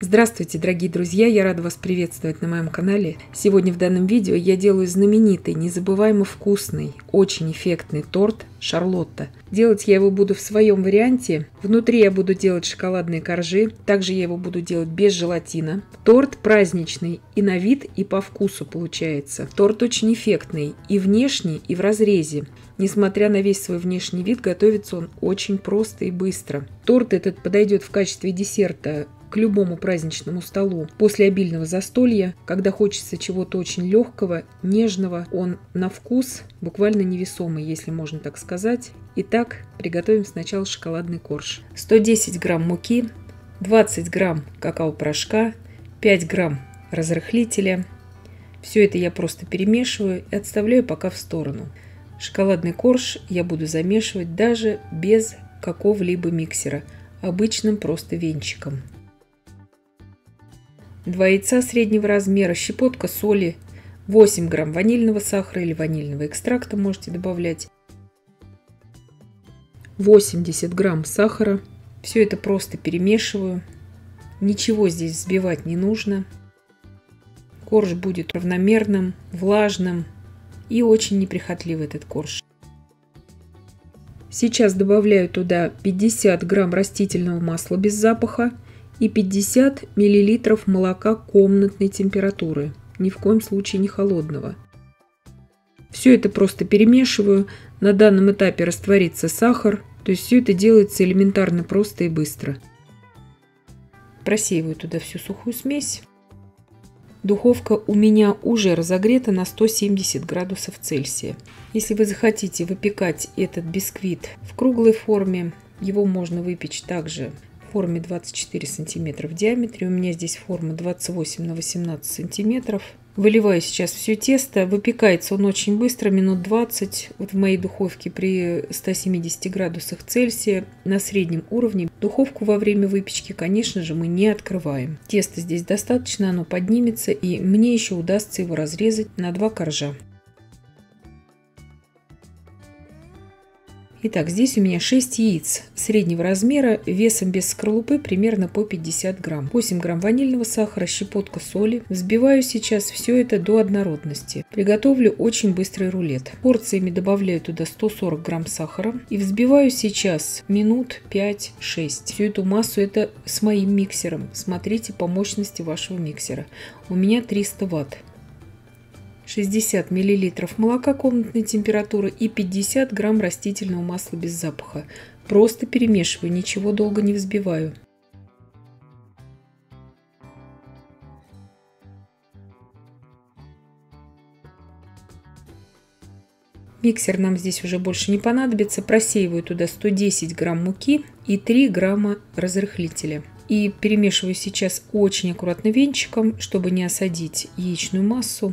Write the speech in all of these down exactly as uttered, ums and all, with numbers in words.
Здравствуйте, дорогие друзья! Я рада вас приветствовать на моем канале. Сегодня в данном видео я делаю знаменитый, незабываемо вкусный, очень эффектный торт Шарлотта. Делать я его буду в своем варианте. Внутри я буду делать шоколадные коржи. Также я его буду делать без желатина. Торт праздничный и на вид, и по вкусу получается. Торт очень эффектный и внешний, и в разрезе. Несмотря на весь свой внешний вид, готовится он очень просто и быстро. Торт этот подойдет в качестве десерта к любому праздничному столу после обильного застолья, когда хочется чего-то очень легкого, нежного. Он на вкус буквально невесомый, если можно так сказать. Итак, приготовим сначала шоколадный корж. сто десять грамм муки, двадцать грамм какао-порошка, пять грамм разрыхлителя. Все это я просто перемешиваю и отставляю пока в сторону. Шоколадный корж я буду замешивать даже без какого-либо миксера, обычным просто венчиком. два яйца среднего размера, щепотка соли, восемь грамм ванильного сахара или ванильного экстракта можете добавлять, восемьдесят грамм сахара. Все это просто перемешиваю. Ничего здесь взбивать не нужно. Корж будет равномерным, влажным и очень неприхотливый этот корж. Сейчас добавляю туда пятьдесят грамм растительного масла без запаха и пятьдесят миллилитров молока комнатной температуры, ни в коем случае не холодного. Все это просто перемешиваю. На данном этапе растворится сахар, то есть все это делается элементарно просто и быстро. Просеиваю туда всю сухую смесь. Духовка у меня уже разогрета на сто семьдесят градусов Цельсия. Если вы захотите выпекать этот бисквит в круглой форме, его можно выпечь также в форме двадцать четыре сантиметра в диаметре. У меня здесь форма двадцать восемь на восемнадцать сантиметров. Выливаю сейчас все тесто. Выпекается он очень быстро, минут двадцать. Вот в моей духовке при ста семидесяти градусах Цельсия на среднем уровне. Духовку во время выпечки, конечно же, мы не открываем. Теста здесь достаточно, оно поднимется, и мне еще удастся его разрезать на два коржа. Итак, здесь у меня шесть яиц среднего размера, весом без скорлупы примерно по пятьдесят грамм. восемь грамм ванильного сахара, щепотка соли. Взбиваю сейчас все это до однородности. Приготовлю очень быстрый рулет. Порциями добавляю туда сто сорок грамм сахара и взбиваю сейчас минут пять-шесть. Всю эту массу это с моим миксером. Смотрите по мощности вашего миксера. У меня триста ватт. шестьдесят миллилитров молока комнатной температуры и пятьдесят грамм растительного масла без запаха. Просто перемешиваю, ничего долго не взбиваю. Миксер нам здесь уже больше не понадобится. Просеиваю туда сто десять грамм муки и три грамма разрыхлителя. И перемешиваю сейчас очень аккуратно венчиком, чтобы не осадить яичную массу.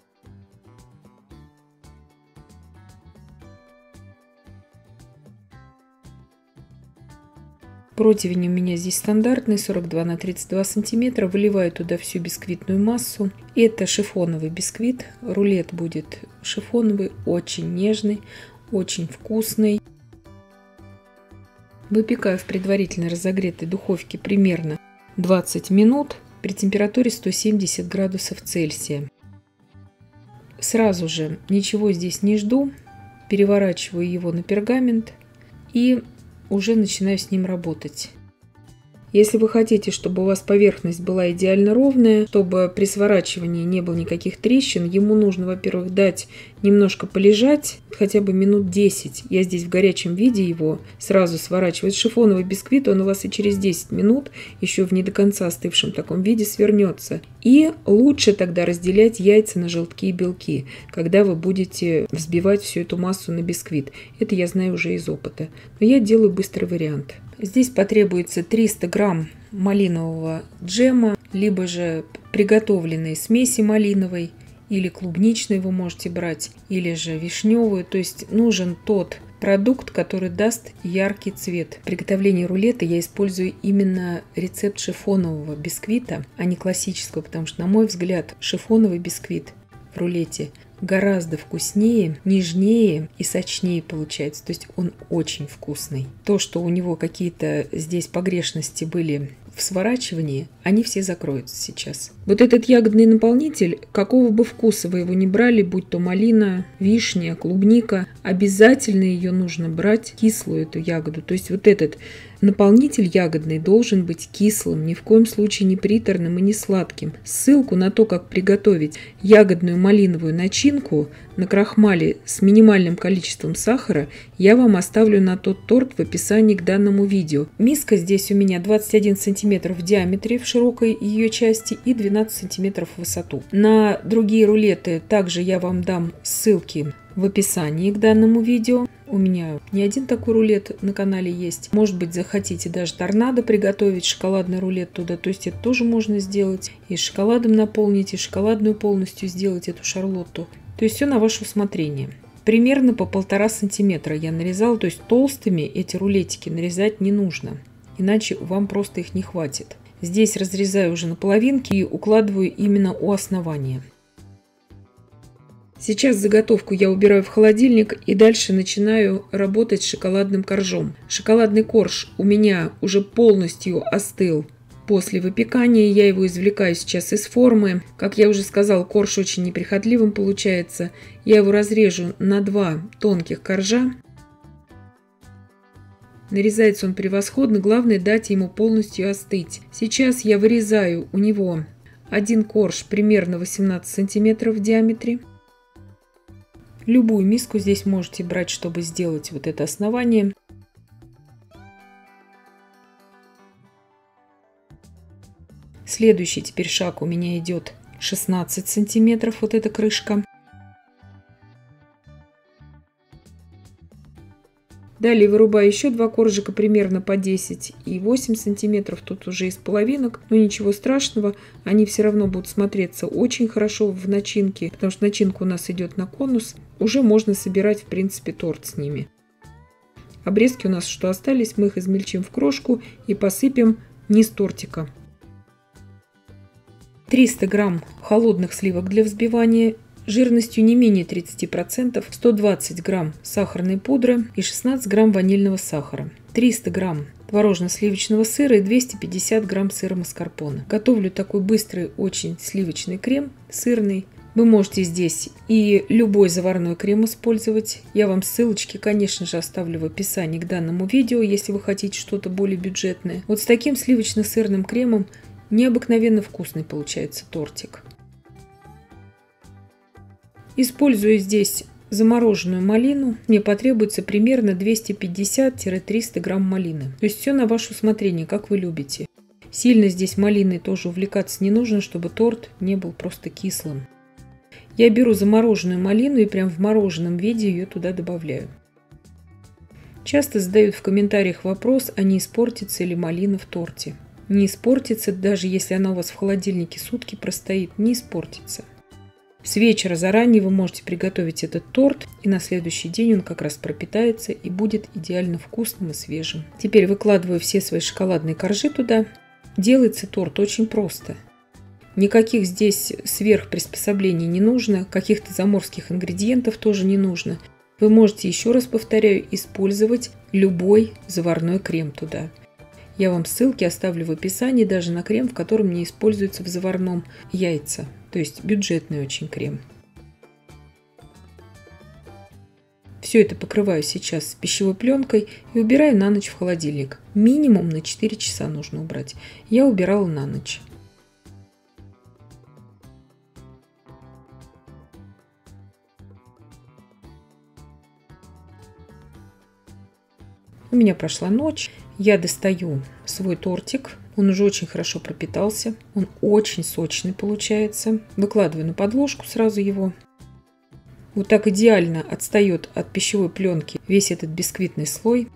Противень у меня здесь стандартный, сорок два на тридцать два сантиметра. Выливаю туда всю бисквитную массу. Это шифоновый бисквит. Рулет будет шифоновый, очень нежный, очень вкусный. Выпекаю в предварительно разогретой духовке примерно двадцать минут при температуре сто семьдесят градусов Цельсия. Сразу же ничего здесь не жду. Переворачиваю его на пергамент и уже начинаю с ним работать. Если вы хотите, чтобы у вас поверхность была идеально ровная, чтобы при сворачивании не было никаких трещин, ему нужно, во-первых, дать немножко полежать, хотя бы минут десять. Я здесь в горячем виде его сразу сворачиваю. Шифоновый бисквит, он у вас и через десять минут, еще в не до конца остывшем таком виде, свернется. И лучше тогда разделять яйца на желтки и белки, когда вы будете взбивать всю эту массу на бисквит. Это я знаю уже из опыта. Но я делаю быстрый вариант. Здесь потребуется триста грамм малинового джема, либо же приготовленной смеси малиновой, или клубничной вы можете брать, или же вишневую. То есть нужен тот продукт, который даст яркий цвет. В приготовлении рулета я использую именно рецепт шифонового бисквита, а не классического, потому что, на мой взгляд, шифоновый бисквит в рулете гораздо вкуснее, нежнее и сочнее получается. То есть он очень вкусный. То, что у него какие-то здесь погрешности были в сворачивании, они все закроются сейчас. Вот этот ягодный наполнитель, какого бы вкуса вы его ни брали, будь то малина, вишня, клубника, обязательно ее нужно брать кислую, эту ягоду. То есть вот этот наполнитель ягодный должен быть кислым, ни в коем случае не приторным и не сладким. Ссылку на то, как приготовить ягодную малиновую начинку на крахмале с минимальным количеством сахара, я вам оставлю на тот торт в описании к данному видео. Миска здесь у меня двадцать один сантиметр в диаметре в широкой ее части и двенадцать сантиметров в высоту. На другие рулеты также я вам дам ссылки в описании к данному видео. У меня не один такой рулет на канале есть. Может быть, захотите даже торнадо приготовить, шоколадный рулет туда. То есть это тоже можно сделать. И шоколадом наполнить, и шоколадную полностью сделать эту шарлотту. То есть все на ваше усмотрение. Примерно по полтора сантиметра я нарезала. То есть толстыми эти рулетики нарезать не нужно. Иначе вам просто их не хватит. Здесь разрезаю уже на половинки и укладываю именно у основания. Сейчас заготовку я убираю в холодильник и дальше начинаю работать с шоколадным коржом. Шоколадный корж у меня уже полностью остыл после выпекания. Я его извлекаю сейчас из формы. Как я уже сказала, корж очень неприхотливым получается. Я его разрежу на два тонких коржа. Нарезается он превосходно, главное дать ему полностью остыть. Сейчас я вырезаю у него один корж примерно восемнадцать сантиметров в диаметре. Любую миску здесь можете брать, чтобы сделать вот это основание. Следующий теперь шаг у меня идет шестнадцать сантиметров, вот эта крышка. Далее вырубаю еще два коржика примерно по десять и восемь сантиметров. Тут уже из половинок, но ничего страшного. Они все равно будут смотреться очень хорошо в начинке, потому что начинка у нас идет на конус. Уже можно собирать, в принципе, торт с ними. Обрезки у нас что остались, мы их измельчим в крошку и посыпем низ тортика. триста грамм холодных сливок для взбивания. Жирностью не менее тридцати процентов, сто двадцать грамм сахарной пудры и шестнадцать грамм ванильного сахара, триста грамм творожно-сливочного сыра и двести пятьдесят грамм сыра маскарпоне. Готовлю такой быстрый очень сливочный крем сырный. Вы можете здесь и любой заварной крем использовать. Я вам ссылочки, конечно же, оставлю в описании к данному видео, если вы хотите что-то более бюджетное. Вот с таким сливочно-сырным кремом необыкновенно вкусный получается тортик. Использую здесь замороженную малину. Мне потребуется примерно двести пятьдесят — триста грамм малины. То есть все на ваше усмотрение, как вы любите. Сильно здесь малиной тоже увлекаться не нужно, чтобы торт не был просто кислым. Я беру замороженную малину и прям в мороженом виде ее туда добавляю. Часто задают в комментариях вопрос, а не испортится ли малина в торте. Не испортится, даже если она у вас в холодильнике сутки простоит, не испортится. С вечера заранее вы можете приготовить этот торт, и на следующий день он как раз пропитается и будет идеально вкусным и свежим. Теперь выкладываю все свои шоколадные коржи туда. Делается торт очень просто. Никаких здесь сверхприспособлений не нужно, каких-то заморских ингредиентов тоже не нужно. Вы можете, еще раз повторяю, использовать любой заварной крем туда. Я вам ссылки оставлю в описании даже на крем, в котором не используется в заварном яйца. То есть бюджетный очень крем. Все это покрываю сейчас пищевой пленкой и убираю на ночь в холодильник. Минимум на четыре часа нужно убрать. Я убирала на ночь. У меня прошла ночь. Я достаю свой тортик. Он уже очень хорошо пропитался. Он очень сочный получается. Выкладываю на подложку сразу его. Вот так идеально отстает от пищевой пленки весь этот бисквитный слой.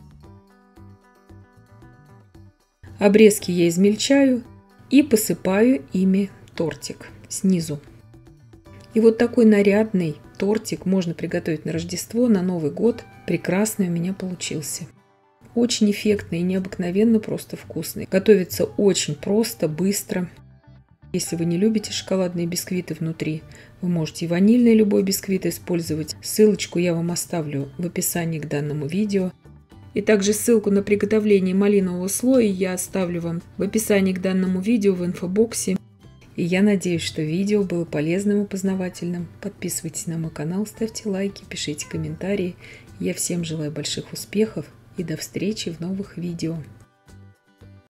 Обрезки я измельчаю и посыпаю ими тортик снизу. И вот такой нарядный тортик можно приготовить на Рождество, на Новый год. Прекрасный у меня получился. Очень эффектный и необыкновенно просто вкусный. Готовится очень просто, быстро. Если вы не любите шоколадные бисквиты внутри, вы можете и ванильный любой бисквит использовать. Ссылочку я вам оставлю в описании к данному видео. И также ссылку на приготовление малинового слоя я оставлю вам в описании к данному видео в инфобоксе. И я надеюсь, что видео было полезным и познавательным. Подписывайтесь на мой канал, ставьте лайки, пишите комментарии. Я всем желаю больших успехов и до встречи в новых видео.